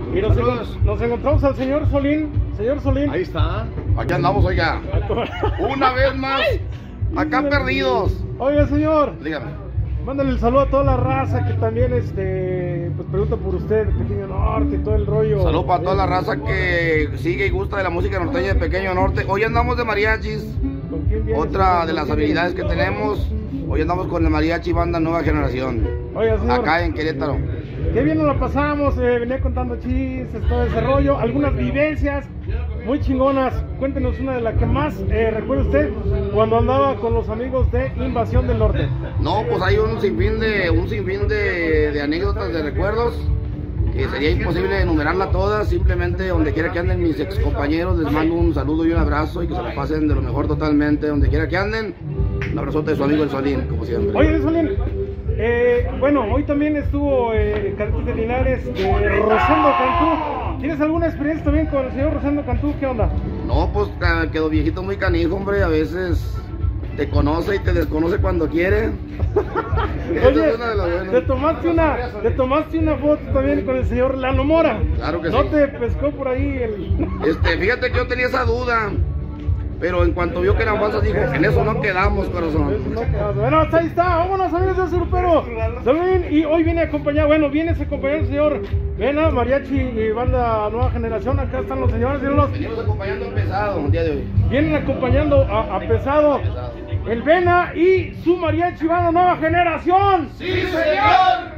Y nos encontramos al señor Solín. Señor Solín. Ahí está. Aquí andamos, oiga. Una vez más. Acá perdidos. Oiga, señor. Dígame. Mándale el saludo a toda la raza que también pues pregunta por usted, Pequeño Norte y todo el rollo. Saludos para toda la raza que sigue y gusta de la música norteña de Pequeño Norte. Hoy andamos de mariachis. ¿Con quién viene? Otra de las habilidades que tenemos. Hoy andamos con el mariachi banda Nueva Generación. Oiga, señor. Acá en Querétaro. Qué bien nos la pasamos, venía contando chistes, todo ese rollo, algunas vivencias muy chingonas. Cuéntenos una de las que más recuerda usted cuando andaba con los amigos de Invasión del Norte. No, pues hay un sinfín de anécdotas, de recuerdos, que sería imposible enumerarla todas. Simplemente donde quiera que anden mis ex compañeros les mando un saludo y un abrazo y que se la pasen de lo mejor totalmente. Donde quiera que anden, un abrazote de su amigo el Solín, como siempre. Oye, Solín, bueno, hoy también estuvo Carlitos de Linares, Rosendo Cantú. ¿Tienes alguna experiencia también con el señor Rosendo Cantú? ¿Qué onda? No, pues quedó viejito muy canijo, hombre. A veces te conoce y te desconoce cuando quiere. Oye, te tomaste una foto también con el señor Lalo Mora. Claro que ¿No sí. te pescó por ahí el...? Fíjate que yo tenía esa duda, pero en cuanto vio que eran falsas dijo, en eso no quedamos, corazón. Bueno, hasta ahí está, vámonos amigos del Surupero. Y hoy viene acompañado, vienes acompañado el señor Vena, Mariachi y banda Nueva Generación. Acá están los señores, venimos acompañando a Pesado el día de hoy. Vienen acompañando a Pesado, el Vena y su Mariachi banda Nueva Generación. ¡Sí, señor!